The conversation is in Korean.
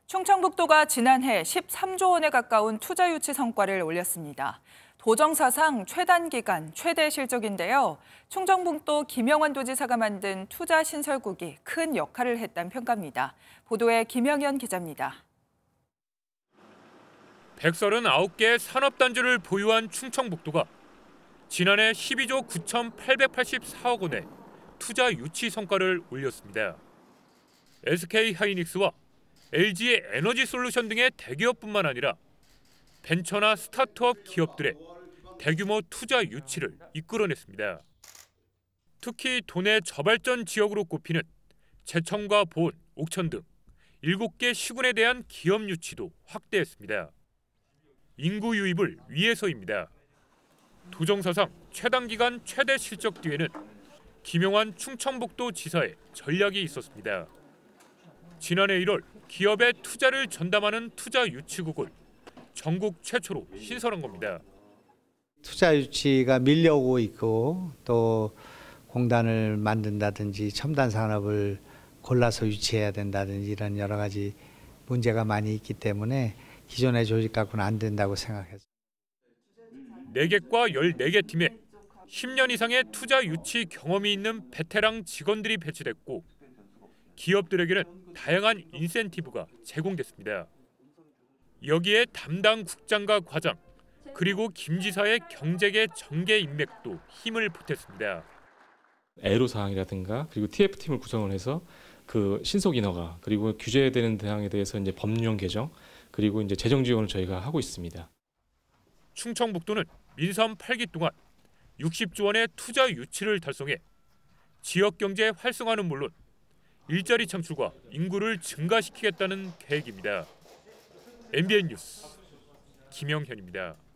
충청북도가 지난해 13조 원에 가까운 투자 유치 성과를 올렸습니다. 도정 사상 최단기간 최대 실적인데요. 충청북도 김영환 도지사가 만든 투자 신설국이 큰 역할을 했다는 평가입니다. 보도에 김영현 기자입니다. 139개의 산업단지를 보유한 충청북도가 지난해 12조 9,884억 원의 투자 유치 성과를 올렸습니다. SK하이닉스와 LG의 에너지솔루션 등의 대기업뿐만 아니라 벤처나 스타트업 기업들의 대규모 투자 유치를 이끌어냈습니다. 특히 도내 저발전 지역으로 꼽히는 제천과 보은, 옥천 등 7개 시군에 대한 기업 유치도 확대했습니다. 인구 유입을 위해서입니다. 도정사상 최단기간 최대 실적 뒤에는 김영환 충청북도 지사의 전략이 있었습니다. 지난해 1월 기업의 투자를 전담하는 투자 유치국을 전국 최초로 신설한 겁니다. 투자 유치가 밀려오고 있고 또 공단을 만든다든지 첨단 산업을 골라서 유치해야 된다든지 이런 여러 가지 문제가 많이 있기 때문에 기존의 조직 갖고는 안 된다고 생각했습니다. 4개과 14개 팀에 10년 이상의 투자 유치 경험이 있는 베테랑 직원들이 배치됐고 기업들에게는 다양한 인센티브가 제공됐습니다. 여기에 담당 국장과 과장, 그리고 김 지사의 경제계 정계 인맥도 힘을 보탰습니다. 애로사항이라든가 그리고 TF팀을 구성을 해서 그 신속 인허가 그리고 규제되는 대상에 대해서 이제 법령 개정 그리고 이제 재정 지원을 저희가 하고 있습니다. 충청북도는 민선 8기 동안 60조 원의 투자 유치를 달성해 지역 경제 활성화는 물론 일자리 창출과 인구를 증가시키겠다는 계획입니다. MBN 뉴스 김영현입니다.